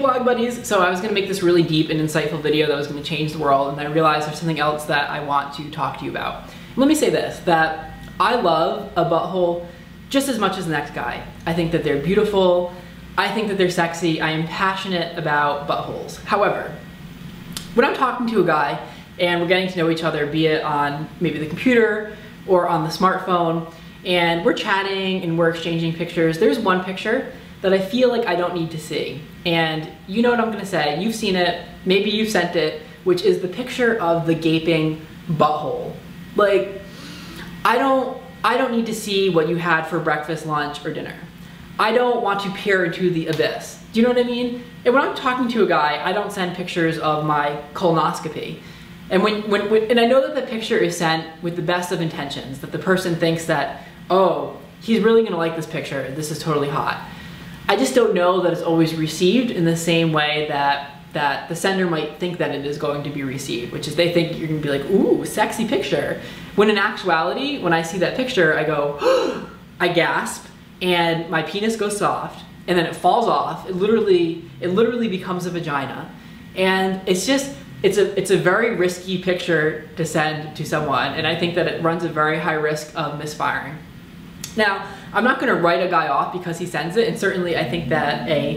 blog buddies. So I was gonna make this really deep and insightful video that was gonna change the world, and I realized there's something else that I want to talk to you about. Let me say this, that I love a butthole just as much as the next guy. I think that they're beautiful. I think that they're sexy. I am passionate about buttholes. However, when I'm talking to a guy and we're getting to know each other, be it on maybe the computer or on the smartphone, and we're chatting and we're exchanging pictures, there's one picture that I feel like I don't need to see. And you know what I'm gonna say, you've seen it, maybe you've sent it, which is the picture of the gaping butthole. Like, I don't need to see what you had for breakfast, lunch, or dinner. I don't want to peer into the abyss. Do you know what I mean? And when I'm talking to a guy, I don't send pictures of my colonoscopy. And and I know that the picture is sent with the best of intentions, that the person thinks that, oh, he's really gonna like this picture, this is totally hot. I just don't know that it's always received in the same way that the sender might think that it is going to be received, which is they think you're gonna be like, ooh, sexy picture. When in actuality, when I see that picture, I go, I gasp, and my penis goes soft, and then it falls off. It literally becomes a vagina. And it's just, it's a very risky picture to send to someone, and I think that it runs a very high risk of misfiring. Now, I'm not gonna write a guy off because he sends it, and certainly I think that a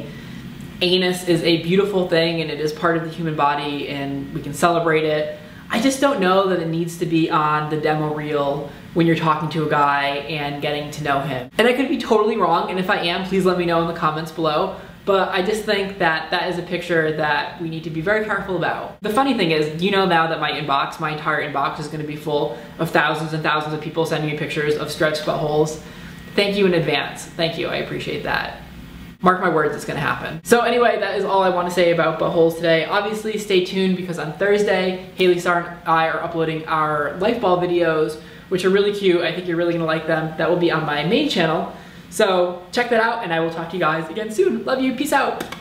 anus is a beautiful thing and it is part of the human body and we can celebrate it. I just don't know that it needs to be on the demo reel when you're talking to a guy and getting to know him. And I could be totally wrong, and if I am, please let me know in the comments below. But I just think that that is a picture that we need to be very careful about. The funny thing is, you know now that my entire inbox is gonna be full of thousands and thousands of people sending me pictures of stretched buttholes. Thank you in advance. Thank you, I appreciate that. Mark my words, it's gonna happen. So anyway, that is all I wanna say about buttholes today. Obviously, stay tuned because on Thursday, Haley Starr and I are uploading our life ball videos, which are really cute. I think you're really gonna like them. That will be on my main channel. So check that out, and I will talk to you guys again soon. Love you, peace out.